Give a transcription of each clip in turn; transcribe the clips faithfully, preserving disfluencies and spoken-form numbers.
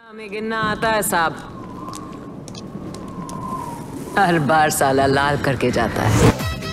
हमें गिनना आता है साहब। हर बार साला लाल करके जाता है।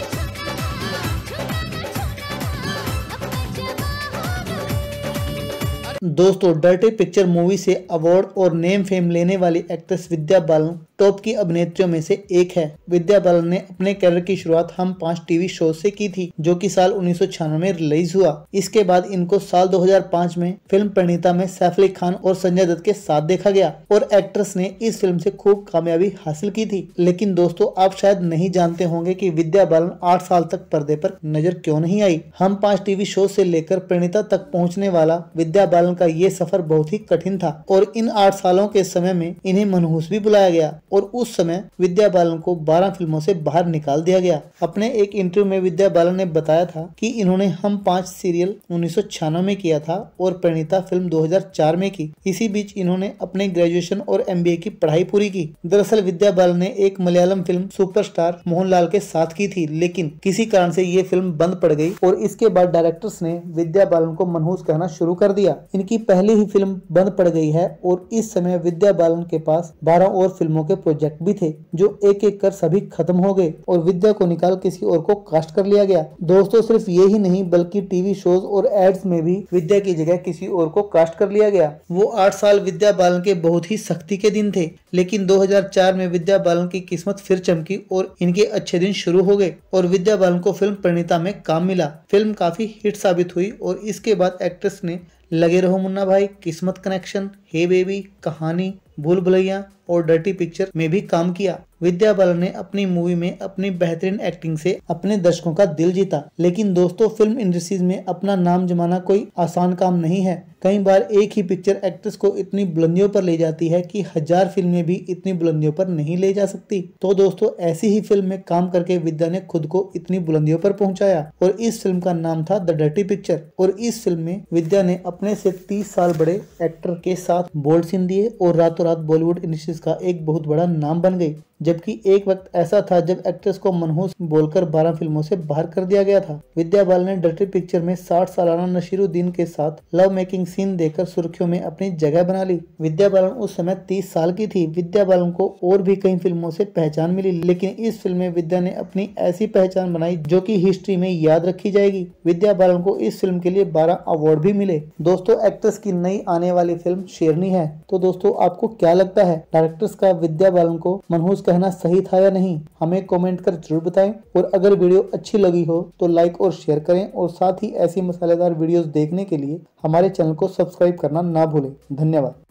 दोस्तों, डर्टी पिक्चर मूवी से अवार्ड और नेम फेम लेने वाली एक्ट्रेस विद्या बालन टॉप की अभिनेत्रियों में से एक है। विद्या बालन ने अपने करियर की शुरुआत हम पांच टीवी शो से की थी, जो कि साल उन्नीस सौ छियानवे में रिलीज हुआ। इसके बाद इनको साल दो हज़ार पाँच में फिल्म परिणीता में सैफ अली खान और संजय दत्त के साथ देखा गया और एक्ट्रेस ने इस फिल्म से खूब कामयाबी हासिल की थी। लेकिन दोस्तों, आप शायद नहीं जानते होंगे कि विद्या बालन आठ साल तक पर्दे पर नजर क्यों नहीं आई। हम पांच टीवी शो से लेकर परिणीता तक पहुँचने वाला विद्या बालन का ये सफर बहुत ही कठिन था और इन आठ सालों के समय में इन्हें मनहूस भी बुलाया गया और उस समय विद्या बालन को बारह फिल्मों से बाहर निकाल दिया गया। अपने एक इंटरव्यू में विद्या बालन ने बताया था कि इन्होंने हम पांच सीरियल उन्नीस सौ छियानवे में किया था और परिणीता फिल्म दो हज़ार चार में की। इसी बीच इन्होंने अपने ग्रेजुएशन और एमबीए की पढ़ाई पूरी की। दरअसल विद्या बालन ने एक मलयालम फिल्म सुपरस्टार मोहनलाल के साथ की थी, लेकिन किसी कारण से ये फिल्म बंद पड़ गई और इसके बाद डायरेक्टर्स ने विद्या बालन को मनहूस कहना शुरू कर दिया। इनकी पहली ही फिल्म बंद पड़ गई है और इस समय विद्या बालन के पास बारह और फिल्मों के प्रोजेक्ट भी थे, जो एक एक कर सभी खत्म हो गए और विद्या को निकाल किसी और को कास्ट कर लिया गया। दोस्तों, सिर्फ ये ही नहीं बल्कि टीवी शोज और एड्स में भी विद्या की जगह किसी और को कास्ट कर लिया गया। वो आठ साल विद्या बालन के बहुत ही सख्ती के दिन थे, लेकिन दो हज़ार चार में विद्या बालन की किस्मत फिर चमकी और इनके अच्छे दिन शुरू हो गए और विद्या बालन को फिल्म परिणीता में काम मिला। फिल्म काफी हिट साबित हुई और इसके बाद एक्ट्रेस ने लगे रहो मुन्ना भाई, किस्मत कनेक्शन, हे बेबी, कहानी, भूल भुलैया और डर्टी पिक्चर में भी काम किया। विद्या बालन ने अपनी मूवी में अपनी बेहतरीन एक्टिंग से अपने दर्शकों का दिल जीता। लेकिन दोस्तों, फिल्म इंडस्ट्रीज में अपना नाम जमाना कोई आसान काम नहीं है। कई बार एक ही पिक्चर एक्ट्रेस को इतनी बुलंदियों पर ले जाती है कि हजार फिल्में भी इतनी बुलंदियों पर नहीं ले जा सकती। तो दोस्तों, ऐसी ही फिल्म में काम करके विद्या ने खुद को इतनी बुलंदियों पर पहुंचाया और इस फिल्म का नाम था द डर्टी पिक्चर। और इस फिल्म में विद्या ने अपने से तीस साल बड़े एक्टर के साथ बोल्ड सीन दिए और रातों रात बॉलीवुड इंडस्ट्रीज का एक बहुत बड़ा नाम बन गई। जबकि एक वक्त ऐसा था जब एक्ट्रेस को मनहूस बोलकर बारह फिल्मों से बाहर कर दिया गया था। विद्या बालन ने डर्टी पिक्चर में साठ सालाना नसीरुद्दीन के साथ लव मेकिंग सीन देकर सुर्खियों में अपनी जगह बना ली। विद्या बालन उस समय तीस साल की थी। विद्या बालन को और भी कई फिल्मों से पहचान मिली, लेकिन इस फिल्म में विद्या ने अपनी ऐसी पहचान बनाई जो कि हिस्ट्री में याद रखी जाएगी। विद्या बालन को इस फिल्म के लिए बारह अवार्ड भी मिले। दोस्तों, एक्ट्रेस की नई आने वाली फिल्म शेरनी है। तो दोस्तों, आपको क्या लगता है, डायरेक्टर्स का विद्या बालन को मनहूस कहना सही था या नहीं? हमें कमेंट कर जरूर बताएं और अगर वीडियो अच्छी लगी हो तो लाइक और शेयर करें और साथ ही ऐसी मसालेदार वीडियोस देखने के लिए हमारे चैनल को सब्सक्राइब करना ना भूलें। धन्यवाद।